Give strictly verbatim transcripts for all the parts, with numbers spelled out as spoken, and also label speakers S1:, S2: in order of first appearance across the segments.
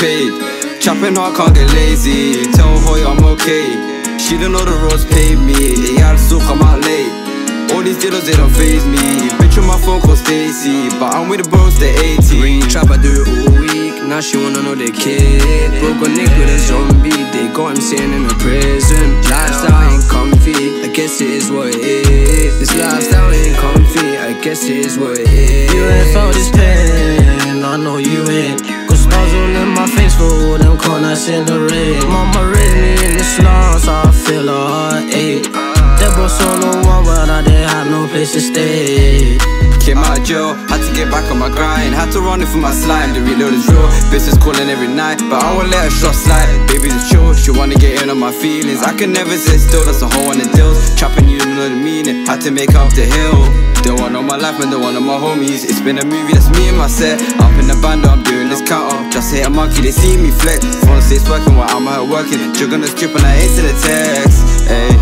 S1: paid. Chopping hard, can't get lazy. Tell Hoy I'm okay. She don't know the roads paid me. Yeah, so come out late. All these dealers, they don't faze me. Bitch on my phone called Stacy, but I'm with the bros, they eighty.
S2: Ring trap, I do it all week. Now she wanna know the kid. Broke a nick with a zombie. They got him sitting in a prison. Lifestyle ain't comfy, I guess it is what it is. This lifestyle ain't comfy, I guess it is what it is.
S3: You ain't felt this pain, I know you ain't. Got stars all in my face for all them corners in the rain. Mama raised me in the slums, so I feel a heartache. That bro saw no one, but I didn't have no place to stay.
S1: Came out of jail, had to get back on my grind. Had to run it for my slime, the reload is real. Bitches calling every night, but I won't let her shot slide. Baby's a chill, she wanna get in on my feelings. I can never sit still, that's a whole on the deals. Trapping, you know the meaning, had to make up the hill. Don't want all my life, man, don't want all my homies. It's been a movie, that's me and my set. Up in the band, I'm doing this count up. Just hit a monkey, they see me flex. Phone stays working while I'm out working. Jug on the strip and I ain't seen the text. Ayy,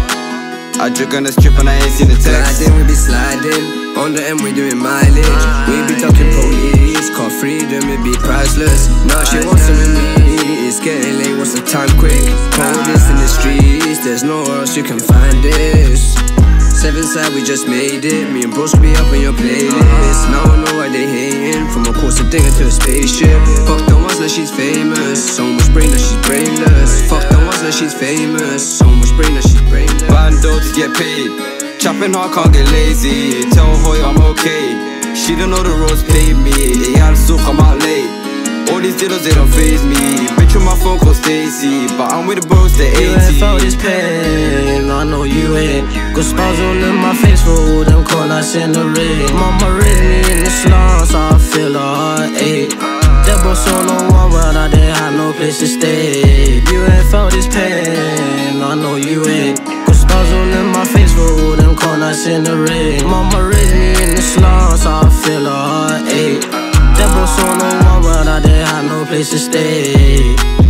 S1: I jug on the strip and I ain't seen the text.
S2: Sliding, we be sliding. On the M, we doing mileage. We be talking police. Car freedom, it be priceless. Now she wants some with me. It's getting late, what's the time quick? Coldest in the streets, there's nowhere else you can find this. Seven side, we just made it. Me and bros will be up on your playlist. Now I know why they hating. From a course of dinger to a spaceship. Fuck the ones that she's famous. So much brain that she's brainless. Fuck the ones that she's famous. So much brain that she's brainless.
S1: Bando to get paid. Chopping hard, can't get lazy. Tell Hoy I'm okay. She don't know the roads paid me. Yeah, so come out late. All these dealers, they don't faze me. Bitch on my phone called Stacy, but I'm with the bros, they eighty.
S3: You ain't felt this pain, I know you ain't. Got stars all in my face for all them corners in the rain. Mama raised me in the slums, so I feel a heartache. That bro saw no one, but I didn't have no place to stay. You ain't felt this pain, I know you ain't. Got stars all in my face for all them corners in the rain. Mama raised me in the slums, so I feel a heartache. That bro saw no one, but I didn't have no place to stay.